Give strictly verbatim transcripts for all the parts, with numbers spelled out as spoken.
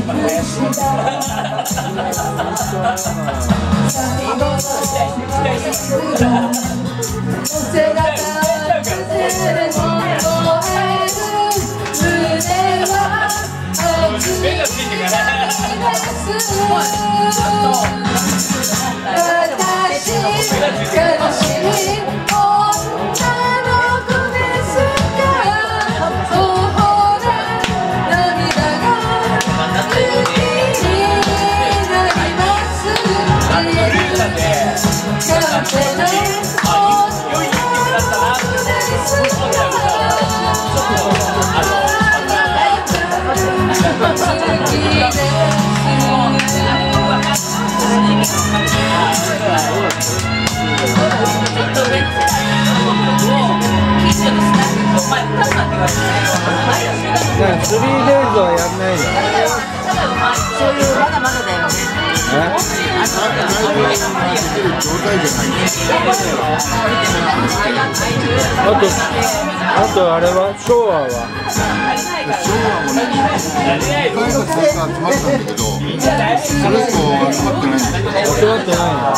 スリーデイズはやんないの？ そういうまだまだだよね。 あと、あとあれは昭和は？ 昭和もね、一回が集まったんだけど、それ以降集まってないんだけど。 集まってないんだ。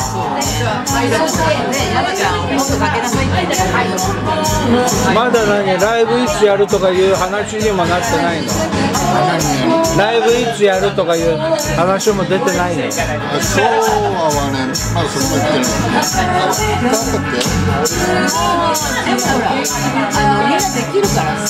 まだ何ライブいつやるとかいう話にもなってないの？ライブいつやるとかいう話も出てないの？ 昭和はね、まだそれも言ってない。なんだっけ？ でもほら、あのみんなできるからさ。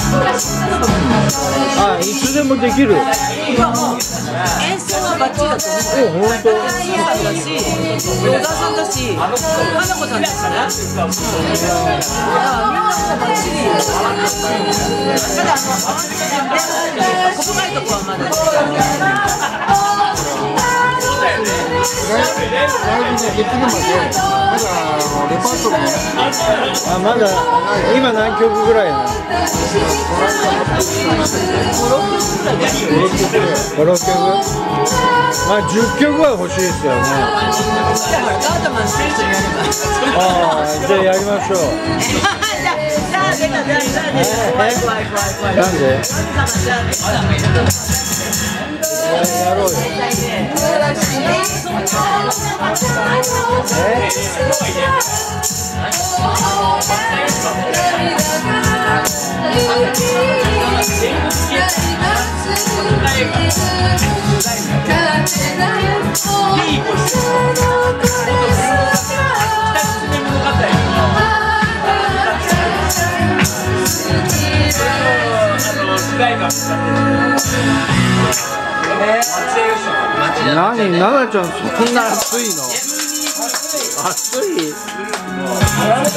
あ、いつでもできる。 演奏はバッチリだと思う。 本当。 だし、小田さんだし、花子さんだしね。だからみんなバッチリ。ただあの細かいとこはまだ。 ライブができるまで、まだレパートリーあ、まだ今何曲ぐらいなの？ご、ろっきょく。まあじゅっきょくは欲しいですよね。ああ、じゃあやりましょう。なんで？やろうよ。何、奈々ちゃんそんな暑いの？暑い？